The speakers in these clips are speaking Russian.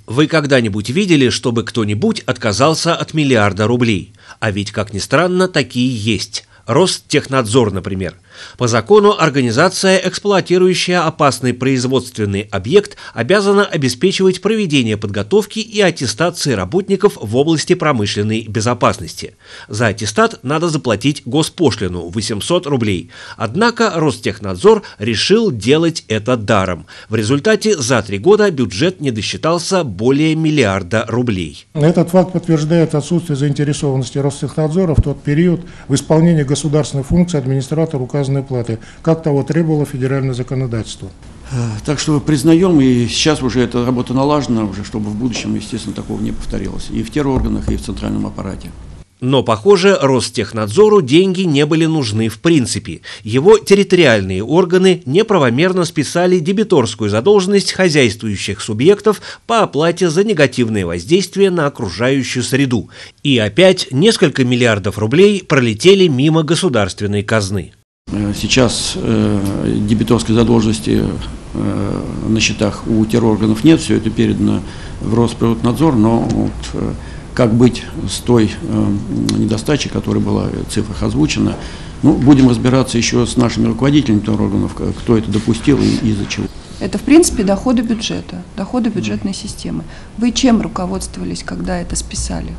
Вы когда-нибудь видели, чтобы кто-нибудь отказался от миллиарда рублей? А ведь, как ни странно, такие есть. Ростехнадзор, например. По закону организация, эксплуатирующая опасный производственный объект, обязана обеспечивать проведение подготовки и аттестации работников в области промышленной безопасности. За аттестат надо заплатить госпошлину – 800 рублей. Однако Ростехнадзор решил делать это даром. В результате за 3 года бюджет не досчитался более миллиарда рублей. Этот факт подтверждает отсутствие заинтересованности Ростехнадзора в тот период в исполнении государственной функции администратора указанной платы, как того требовало федеральное законодательство. Так что признаем, и сейчас уже эта работа налажена, уже, чтобы в будущем, естественно, такого не повторилось. И в терорганах, и в центральном аппарате. Но, похоже, Ростехнадзору деньги не были нужны в принципе. Его территориальные органы неправомерно списали дебиторскую задолженность хозяйствующих субъектов по оплате за негативное воздействие на окружающую среду. И опять несколько миллиардов рублей пролетели мимо государственной казны. Сейчас дебиторской задолженности на счетах у терорганов нет, все это передано в Росприроднадзор, но вот, как быть с той недостачей, которая была в цифрах озвучена, ну, будем разбираться еще с нашими руководителями терорганов, кто это допустил и из-за чего. Это, в принципе, доходы бюджета, доходы бюджетной системы. Вы чем руководствовались, когда это списали?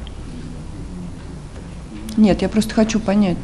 Нет, я просто хочу понять.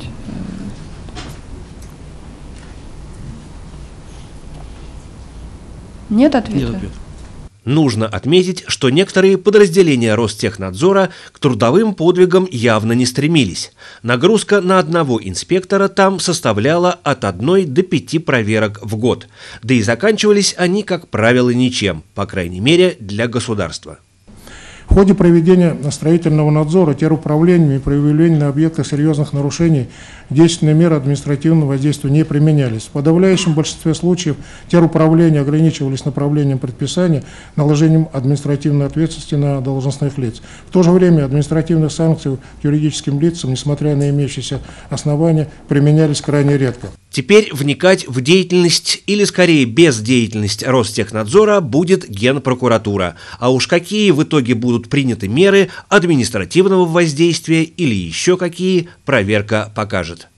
Нет ответа? Нет ответа. Нужно отметить, что некоторые подразделения Ростехнадзора к трудовым подвигам явно не стремились. Нагрузка на одного инспектора там составляла от 1 до 5 проверок в год. Да и заканчивались они, как правило, ничем, по крайней мере, для государства. В ходе проведения строительного надзора теруправлениями при выявлении на объектах серьезных нарушений действенные меры административного воздействия не применялись. В подавляющем большинстве случаев теруправления ограничивались направлением предписания, наложением административной ответственности на должностных лиц. В то же время административные санкции к юридическим лицам, несмотря на имеющиеся основания, применялись крайне редко. Теперь вникать в деятельность или, скорее, бездеятельность Ростехнадзора будет Генпрокуратура. А уж какие в итоге будут приняты меры административного воздействия или еще какие, проверка покажет.